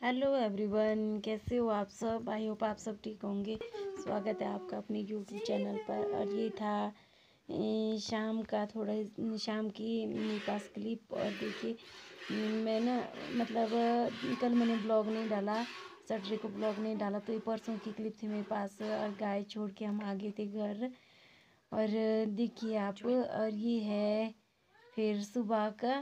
Hello everyone, कैसे हो आप सब। आई होप आप सब ठीक होंगे। स्वागत है आपका अपने यूट्यूब चैनल पर। और ये था शाम का थोड़ा शाम की मेरे पास क्लिप। और देखिए मैं ना कल मैंने ब्लॉग नहीं डाला, सैटरडे को ब्लॉग नहीं डाला, तो ये परसों की क्लिप थी मेरे पास। और गाय छोड़ के हम आ गए थे घर। और देखिए आप, और ये है फिर सुबह का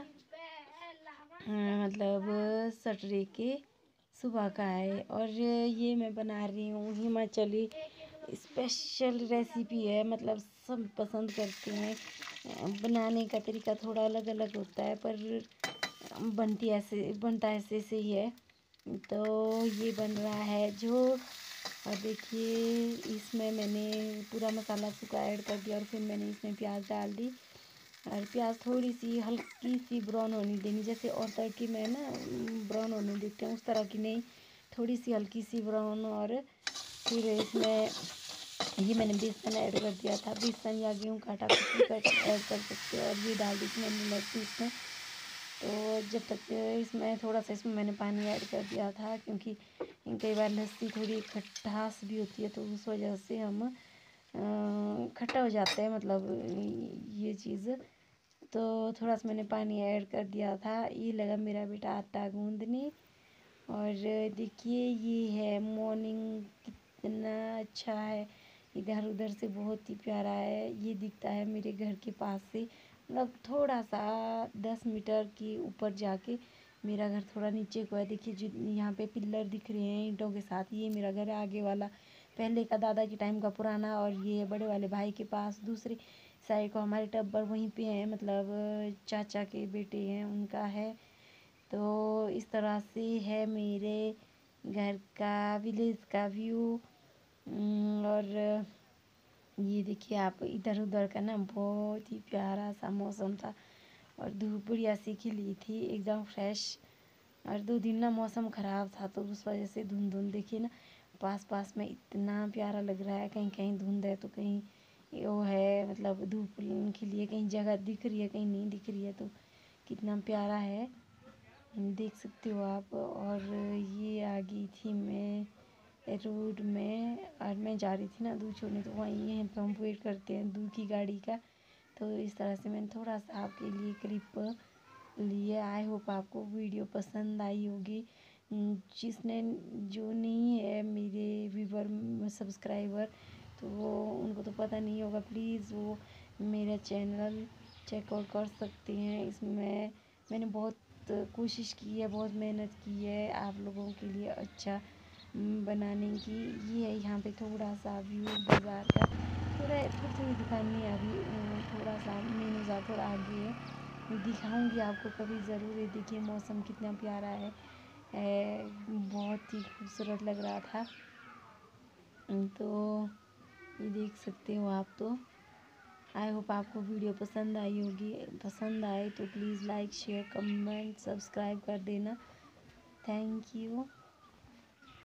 सैटरडे के सुबह का है। और ये मैं बना रही हूँ हिमाचली स्पेशल रेसिपी है। मतलब सब पसंद करते हैं। बनाने का तरीका थोड़ा अलग अलग होता है, पर बनता ऐसे से ही है। तो ये बन रहा है जो, और देखिए इसमें मैंने पूरा मसाला सूखा ऐड कर दिया। और फिर मैंने इसमें प्याज डाल दी। और प्याज थोड़ी सी हल्की सी ब्राउन होनी देनी, जैसे और तड़के में ना ब्राउन होने देते हैं उस तरह की नहीं, थोड़ी सी हल्की सी ब्राउन। और फिर इसमें ये मैंने बेसन ऐड कर दिया था, बेसन या गेहूँ का आटा कुछ भी ऐड कर सकते हो। और ये डाल दी थी मैंने लस्सी इसमें। तो जब तक इसमें थोड़ा सा इसमें मैंने पानी ऐड कर दिया था, क्योंकि कई बार लस्सी थोड़ी खटास भी होती है, तो उस वजह से हम खट्टा हो जाता है ये चीज़। तो थोड़ा सा मैंने पानी ऐड कर दिया था। ये लगा मेरा बेटा आटा गूंदने। और देखिए ये है मॉर्निंग, कितना अच्छा है। इधर उधर से बहुत ही प्यारा है। ये दिखता है मेरे घर के पास से, मतलब थोड़ा सा 10 मीटर की ऊपर जाके मेरा घर थोड़ा नीचे को है। देखिए जो यहाँ पे पिल्लर दिख रहे हैं ईंटों के साथ, ये मेरा घर है आगे वाला, पहले का दादा के टाइम का पुराना। और ये बड़े वाले भाई के पास दूसरी साइड को हमारे टब्बर वहीं पे हैं, चाचा के बेटे हैं उनका है। तो इस तरह से है मेरे घर का विलेज का व्यू। और ये देखिए आप, इधर उधर का ना बहुत ही प्यारा सा मौसम था। और धूप बढ़िया सी खिली थी एकदम फ्रेश। और 2 दिन ना मौसम ख़राब था, तो उस वजह से धुंध धुंध देखिए ना, पास पास में इतना प्यारा लग रहा है। कहीं कहीं धुंध है तो कहीं वो है, मतलब धूप खिली है, कहीं जगह दिख रही है कहीं नहीं दिख रही है। तो कितना प्यारा है, देख सकते हो आप। और ये आ गई थी मैं रोड में, और मैं जा रही थी ना दूध छोड़ने, तो वहीं यहीं पर हम वेट करते हैं दूध की गाड़ी का। तो इस तरह से मैंने थोड़ा सा आपके लिए क्लिप लिए। आई होप आपको वीडियो पसंद आई होगी। जिसने जो नहीं है मेरे व्यूवर सब्सक्राइबर, तो वो उनको तो पता नहीं होगा, प्लीज़ वो मेरा चैनल चेकआउट कर सकते हैं। इसमें मैंने बहुत कोशिश की है, बहुत मेहनत की है आप लोगों के लिए अच्छा बनाने की। ये है यहाँ पे थोड़ा सा व्यू बाज़ार का, थोड़ी थोड़ी दुकान नहीं है अभी, थोड़ा सा मेन बाज़ार थोड़ा आगे है। दिखाऊंगी आपको कभी ज़रूर। ये देखिए मौसम कितना प्यारा है, बहुत ही खूबसूरत लग रहा था। तो ये देख सकते हो आप। तो आई होप आपको वीडियो पसंद आई होगी। पसंद आए तो please like share comment subscribe कर देना। Thank you.